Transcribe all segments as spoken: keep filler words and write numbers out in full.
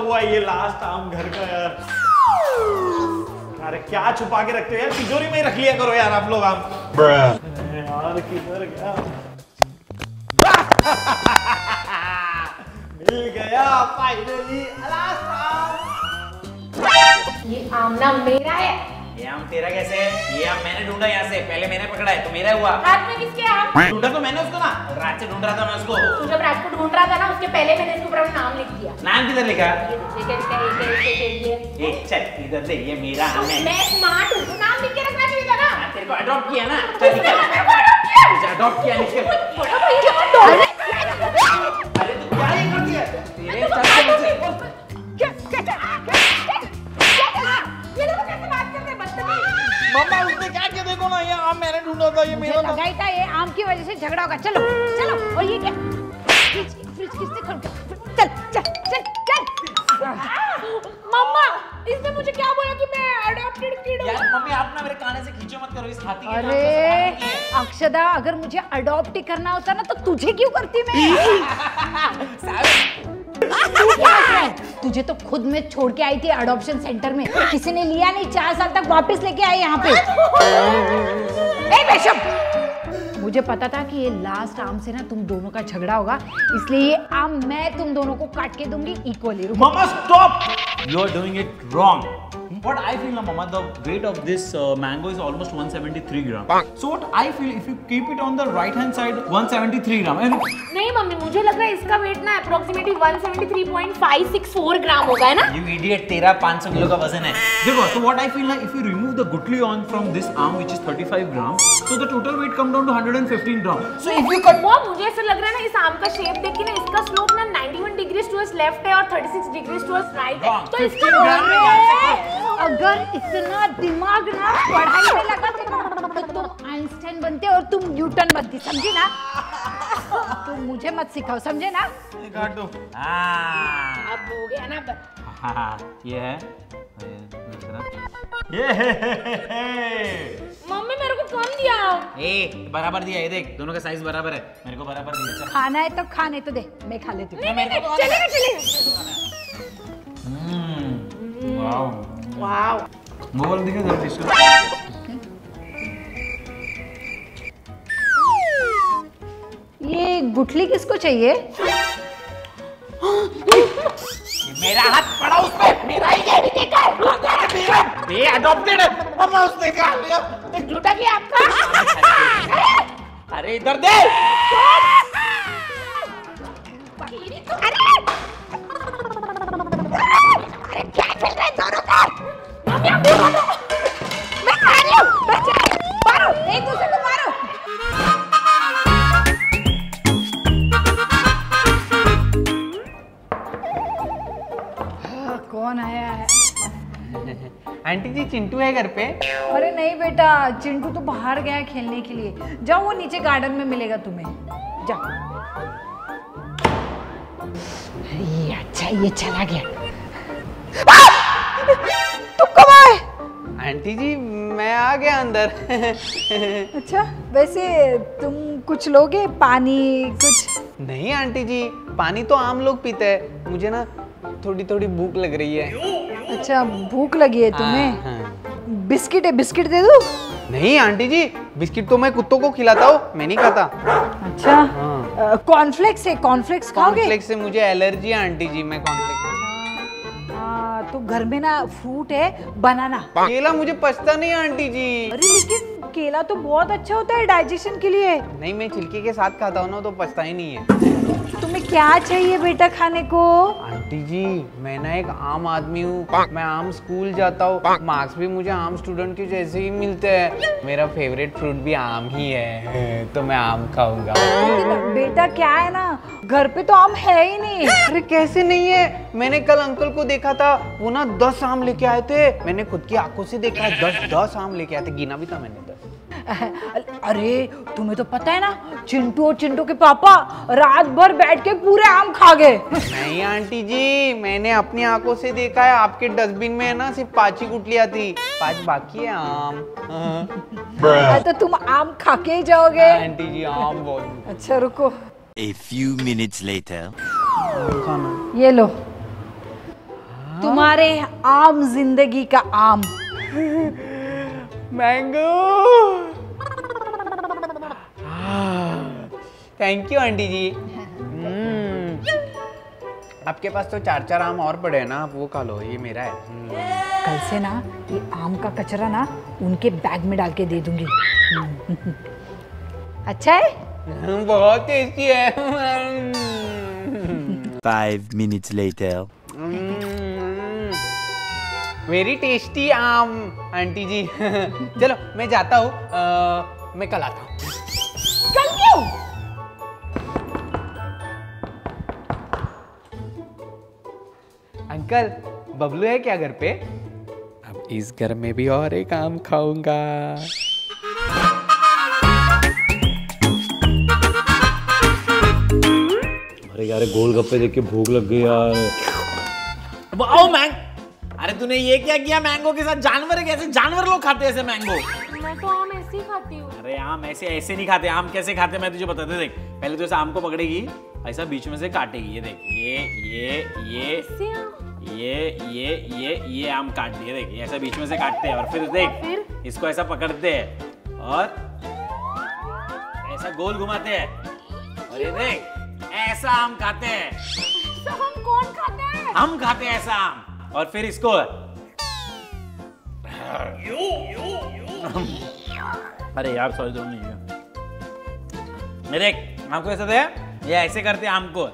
हुआ ये लास्ट आम घर का यार। अरे क्या छुपा के रखते हो यार, तिजोरी में ही रख लिया करो यार आप लोग आम। यार किधर गया? मिल गया फाइनली लास्ट आम। ये आम ना मेरा है। ये आम तेरा कैसे है? ये आम मैंने ढूंढा यहाँ से, पहले मैंने पकड़ा है तो मेरा हुआ। हाथ में किसके आम? ढूंढा तो मैंने उसको ना, रात से ढूंढ रहा था मैं उसको। तू जब रात को ढूंढ रहा था ना, उसके पहले मैंने इसके ऊपर अपना नाम लिख दिया। नाम किधर लिखा? ये तुझे क्या लिखा है? ये ये ये चल इधर से, ये मेरा आम है। मैं स्मार्ट हूँ, तू नाम लिख के रखना चाहिए था ना। तेरे को अडॉप्ट किया ना, अडॉप्ट किया लिख के। बड़ा भैया डॉल। अरे तू क्या ये कर दिया? तेरे चलते मुझे क्या क्या क्या ये लोग कैसे बात करते हैं बदतमीज। मम्मा उसने क्या किया? देखो ना ये आम मैंने ढूंढा था, ये मेरा था। लगाई था ये आम की वजह से झगड़ा होगा। चलो चलो। और ये क्या? फ्रिज फ्रिज किसने खोल के? चल चल चल चल। मम्मा इसने मुझे क्या बोला कि मैं अडॉप्टेड किड हूँ? यार मम्मी आप ना मेरे काने से खींचो मत करो, इस हाथी के अरे अक्षदा, अगर मुझे अडॉप्ट ही करना होता ना तो तुझे क्यों करती मैं? तुझे तो खुद में छोड़ के आई थी अडॉप्शन सेंटर में, किसी ने लिया नहीं, चार साल तक वापस लेके आई यहाँ पे। ए बेशम, मुझे पता था कि ये लास्ट आम से ना तुम दोनों का झगड़ा होगा, इसलिए ये आम मैं तुम दोनों को काट के दूंगी equally. Mumma stop, you are doing it wrong. What I feel ना mumma, the weight of this uh, mango is almost one seventy-three gram. So what I feel, if you keep it on the right hand side, one seventy-three gram. And नहीं mummy, मुझे लग रहा है इसका weight ना approximately one seventy-three point five six four gram होगा, है ना? You idiot, तेरा पाँच सौ किलो का वजन है। देखो, so what I feel ना, if you remove the gutli on from this arm which is thirty-five gram, so the total weight come down to one hundred fifteen gram. So if you cut, वो मुझे ऐसा लग रहा है ना, इस आम का शेप देख के ना, इसका स्लोप ना ninety-one डिग्रीज टुवर्ड्स लेफ्ट है और thirty-six डिग्रीज टुवर्ड्स राइट है। तो इसका ग्राम में क्या है? अगर इतना दिमाग ना पढ़ाई में लगा तो तुम आइंस्टाइन बनते और तुम न्यूटन बनती, समझी ना? तुम मुझे मत सिखाओ, समझे ना? काट दो। हाँ। अब हो गया ना? हाँ, ये है। ये है। मम्मी मेरे को कम दिया। ए, बराबर दिया, ये देख, दोनों का साइज बराबर है, मेरे को बराबर दिया। खाना है तो खाने तो दे, मैं खा लेती हूँ। नहीं नहीं नहीं, चलेगा चलेगा। वाव वाव, मोबाइल दिखा जल्दी से। ये गुठली किसको चाहिए? मेरा हाथ पड़ा उस पे, मेरा ही है, देखा? बे अडॉप्टेड है, मम्मा उसने खा लिया। झूठा भी आपका? अरे इधर दे। अरे अरे क्या चल रहा है दोनों का? मम्मी आप मारो, मैं आ रही हूँ, बच्चे मारो, एक दूसरे को मारो। कौन आया है? आंटी जी चिंटू है घर पे? अरे नहीं बेटा, चिंटू तो बाहर गया है खेलने के लिए। जाओ, वो नीचे गार्डन में मिलेगा तुम्हें, जाओ। ये अच्छा, ये चला गया। तुम कब आए? आंटी जी मैं आ गया अंदर। अच्छा, वैसे तुम कुछ लोगे? पानी कुछ? नहीं आंटी जी, पानी तो आम लोग पीते हैं, मुझे ना थोड़ी थोड़ी भूख लग रही है। अच्छा, भूख लगी है तुम्हें? हाँ, हाँ। बिस्किट है, बिस्किट दे दूं? नहीं आंटी जी, बिस्किट तो मैं कुत्तों को खिलाता हूँ, मैं नहीं खाता। अच्छा, हाँ। कॉर्नफ्लेक्स है, कॉर्नफ्लेक्स खाओगे? कॉर्नफ्लेक्स से मुझे एलर्जी है आंटी जी, मैं कॉर्नफ्लेक्स। हाँ, तो घर में ना फ्रूट है, बनाना। केला मुझे पचता नहीं आंटी जी। अरे लेकिन केला तो बहुत अच्छा होता है डाइजेशन के लिए। नहीं, मैं छिलके के साथ खाता हूँ ना, तो पचता ही नहीं है। तुम्हें क्या चाहिए बेटा खाने को? आंटी जी मैं ना एक आम आदमी हूँ, मैं आम स्कूल जाता हूँ, मार्क्स भी मुझे आम स्टूडेंट के जैसे ही मिलते हैं, मेरा फेवरेट फ्रूट भी आम ही है, तो मैं आम खाऊंगा। लेकिन बेटा क्या है ना, घर पे तो आम है ही नहीं। अरे कैसे नहीं है, मैंने कल अंकल को देखा था, वो ना दस आम लेके आए थे, मैंने खुद की आंखों से देखा है, दस दस आम लेके आए थे, गिना भी था मैंने दस। अरे तुम्हें तो पता है ना, चिंटू और चिंटू के पापा रात भर बैठ के पूरे आम खा गए। नहीं आंटी जी, मैंने अपनी आंखों से देखा है, आपके डस्टबिन में है ना सिर्फ पांच ही गुठलियां थी, पांच बाकी है आम। तो तुम आम खा के ही जाओगे? आंटी जी आम बहुत। अच्छा रुको। A few minutes later. खाना। ये लो। तुम्हारे आम जिंदगी का आम। Mango. Thank you aunty ji. Hmm, आपके पास तो चार चार आम और पड़े हैं ना, आप वो खा लो, ये मेरा है। कल से ना ये आम का कचरा ना उनके बैग में डाल के दे दूंगी। अच्छा है? बहुत टेस्टी है। Five minutes later. Very tasty आम आंटी जी। चलो मैं जाता हूँ, मैं कल आता हूँ। कल क्यों? अंकल बबलू है क्या घर पे? अब इस घर में भी और एक आम खाऊंगा। अरे यार गोलगप्पे देख के भूख लग गई यार। वाओ मैंग, अरे तूने ये क्या किया मैंगो के साथ? जानवर है कैसे? जानवर लोग खाते हैं ऐसे मैंगो? मैं तो आम ऐसे ही खाती हूँ। अरे आम ऐसे ऐसे नहीं खाते। आम कैसे खाते मैं तुझे बताते। देख पहले तो ऐसे आम को पकड़ेगी, ऐसा बीच में से काटेगी। ये देख, ये ये ये ये ये ये ये आम काट दिए। देख ये ऐसा बीच में से काटते हैं और फिर देख फिर? इसको ऐसा पकड़ते हैं और ऐसा गोल घुमाते हैं और ये देख ऐसा आम खाते हैं। तो हम कौन खाता है? हम खाते हैं ऐसा आम और फिर इसको अरे यार सॉरी दोनों नहीं है। मेरे आम को ऐसा दे, ये ऐसे करते हैं आम को।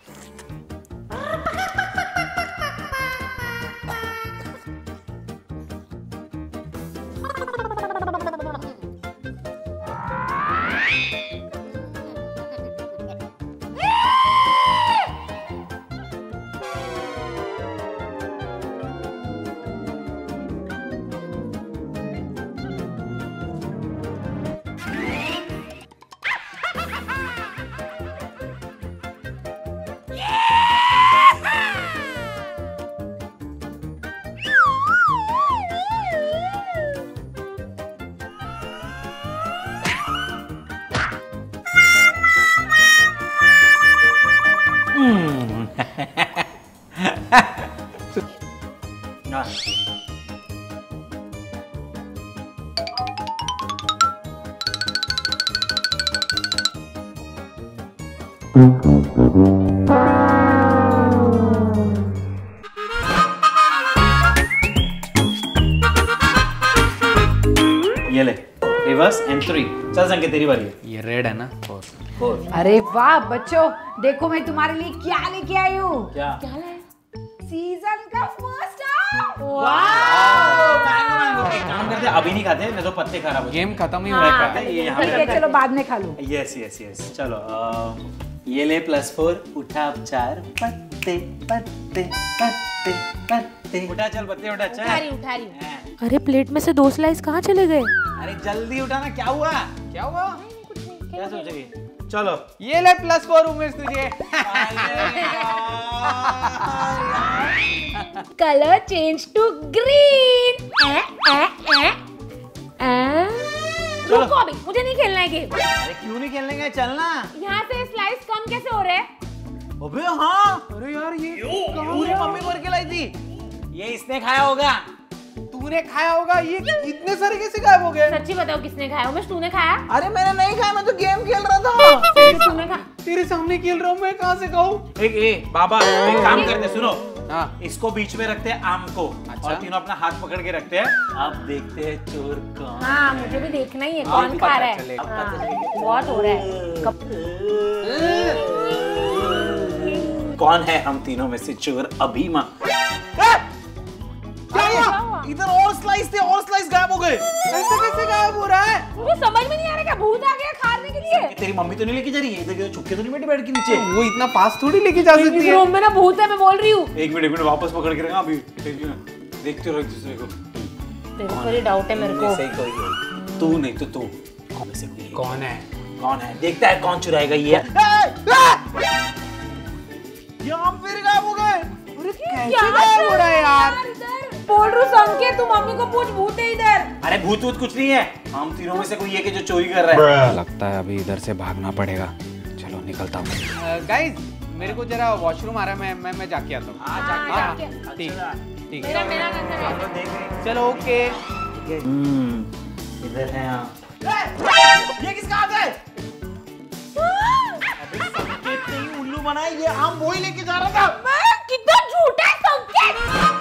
ये ले रिवर्स एंड थ्री। चल संकेत तेरी बारी। ये रेड है ना? फोर। अरे वाह बच्चों, देखो मैं तुम्हारे लिए क्या लेके आई हूँ। क्या? सीजन का फर्स्ट आम। Mango mango. एक काम करते हैं, अभी नहीं खाते नहीं तो पत्ते खराब हो गेम खत्म ही हो जाएंगे। रहा खाते हैं, ये यहाँ ठीक पे है, रखते चलो बाद में खा लो। हैं। यस यस यस चलो अ, ये ले प्लस फोर। उठा अब चार पत्ते पत्ते पत्ते पत्ते। उठा चल पत्ते उठा चल। उठा रही उठा रही हूँ। हाँ। अरे प्लेट में से दो स्लाइस कहाँ चले गए? अरे जल्दी उठाना। क्या हुआ? क्या हुआ? क्या सोचेगी? चलो ये ले प्लस फोर उमेश तुझे। Colour change to green. रुको अभी, मुझे नहीं खेलना है गेम। अरे क्यों नहीं खेलने गए? चलना। यहाँ से स्लाइस कम कैसे हो रहे हैं? अबे हाँ, अरे यार ये पूरी मम्मी भर के लाई थी। ये इसने खाया होगा। तूने खाया होगा। ये इतने सारे कैसे गायब हो गए? सच्ची बताओ किसने खाया? उमेश तूने खाया? अरे मैंने नहीं खाया, मैं तो गेम खेल रहा था। फिर तूने खा। तेरे सामने खेल रहा हूँ मैं, कहाँ से खाऊं? एक ए बाबा एक काम करते सुनो। हाँ। इसको बीच में रखते हैं आम को। अच्छा। और तीनों अपना हाथ पकड़ के रखते हैं। अब देखते हैं चोर कौन। हाँ मुझे भी देखना ही है हाँ, कौन पता खा रहा है। चलेगा। हाँ, बहुत हो रहा है। कब- कौन है हम तीनों में से चोर? अभी माँ क्या हुआ? इधर और स्लाइस थे, और स्लाइस गायब हो गए। ऐसे कैसे गायब हो रहा है? मुझे समझ में नहीं आ रहा क्या भूत आ गया खाने के लिए? तेरी मम्मी तो नहीं लेके जा रही है? इधर छुपके तो नहीं बैठी बेड के नीचे? वो इतना पास थोड़ी लेके जा सकती इस है। रूम में ना भूत है, मैं बोल रही हूँ। एक मिनट एक मिनट वापस पकड़ के रखना। अभी देखते रहो एक दूसरे को। तेरे पर ही डाउट है मेरे को। सही कोई है। तू नहीं तो तू। कौन में से कोई है? कौन है? कौन है? देखता है कौन चुराएगा ये। ये आम फिर गायब हो गए। अरे कैसे गायब हो रहा है यार? बोल रही हूँ संकेत, तू मम्मी को पूछ, भूत है इधर। अरे भूत वूत कुछ नहीं है। हम तीनों में से कोई है कि जो चोरी कर रहा है। लगता है अभी इधर से भागना पड़ेगा। चलो निकलता हूँ। गाइस मेरे को जरा वॉशरूम आ रहा है, मैं मैं मैं जाके आता हूँ। हाँ जाके हाँ, हाँ, जाके। ठीक अच्छा। ठीक मेरा है, मेरा नंबर है। चलो देख रहे हैं। चलो ओके। हम्म इधर है आप। ये किसका हाथ है? अबे संकेत ने ही उल्लू बनाया, ये आम वो ही लेके जा रहा था। मैं कितना झूठा है संकेत।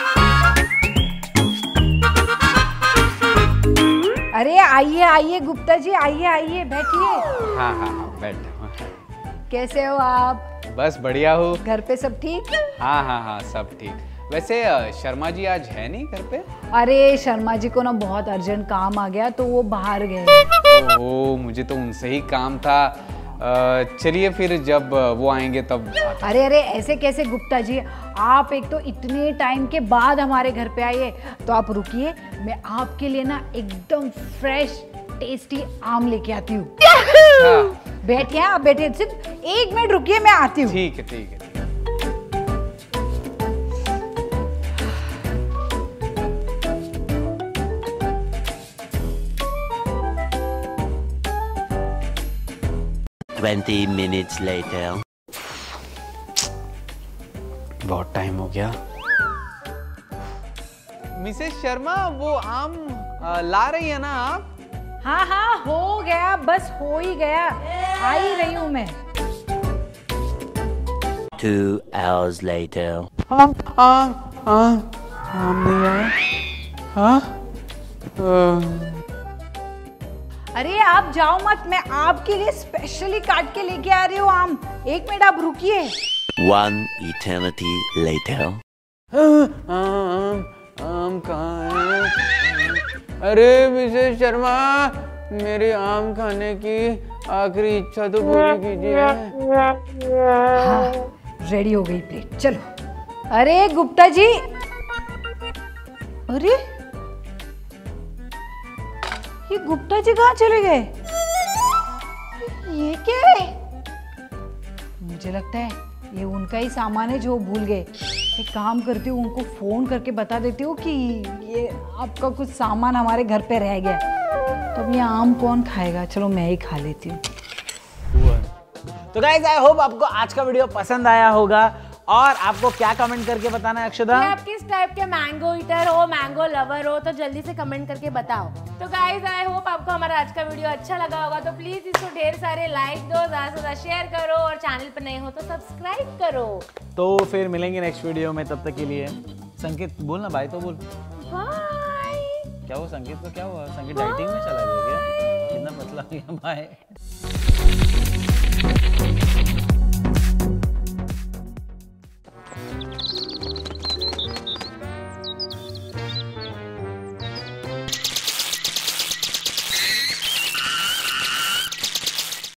अरे आइए आइए गुप्ता जी, आइए आइए बैठिए। हाँ हाँ हाँ बैठ। कैसे हो आप? बस बढ़िया हो। घर पे सब ठीक? हाँ हाँ हाँ सब ठीक। वैसे अ, शर्मा जी आज है नहीं घर पे? अरे शर्मा जी को ना बहुत अर्जेंट काम आ गया तो वो बाहर गए। ओह मुझे तो उनसे ही काम था। अ, चलिए फिर जब वो आएंगे तब आते हैं। अरे अरे ऐसे कैसे गुप्ता जी, आप एक तो इतने टाइम के बाद हमारे घर पे आए, तो आप रुकिए, मैं आपके लिए ना एकदम फ्रेश टेस्टी आम लेके आती हूँ। अच्छा, बैठिए आप, बैठिए, सिर्फ एक मिनट रुकिए, मैं आती हूँ। ठीक है ठीक है। Twenty minutes later. बहुत टाइम हो गया। मिसेस शर्मा वो आम अ, ला रही है ना आप? हाँ हाँ हो गया, बस हो ही गया, आ ही रही हूँ मैं। Two hours later. आम आम आम आम नहीं आया। हाँ अ, अरे आप जाओ मत, मैं आपके लिए स्पेशली काट के लेके आ रही हूँ आम। एक मिनट आप रुकिए। One eternity later. आम आम कहाँ है? अरे मिसेस शर्मा मेरी आम खाने की आखिरी इच्छा तो पूरी कीजिए। हाँ रेडी हो गई प्लेट, चलो। अरे गुप्ता जी, अरे ये गुप्ता जी कहाँ चले गए? ये क्या है? मुझे लगता है ये उनका ही सामान है जो वो भूल गए। एक काम करती हूँ, उनको फोन करके बता देती हूँ कि ये आपका कुछ सामान हमारे घर पे रह गया। तो अब ये आम कौन खाएगा, चलो मैं ही खा लेती हूँ। तो गाइस आई होप आपको आज का वीडियो पसंद आया होगा, और आपको क्या कमेंट करके बताना है अक्षदा? कि आप किस टाइप के मैंगो ईटर हो, मैंगो लवर हो, तो जल्दी से कमेंट करके बताओ। तो गाइज आई होप आपको हमारा आज का वीडियो अच्छा लगा होगा, तो प्लीज इसको ढेर सारे लाइक दो, ज्यादा से ज्यादा शेयर करो, और चैनल पर नए हो तो सब्सक्राइब करो। तो फिर मिलेंगे नेक्स्ट वीडियो में, तब तक के लिए संकेत बोल ना, बाय तो बोल। बाय। क्या हुआ संकेत को, क्या हुआ? संकेत डाइटिंग में चला गया क्या? कितना पतला हो गया? बाय।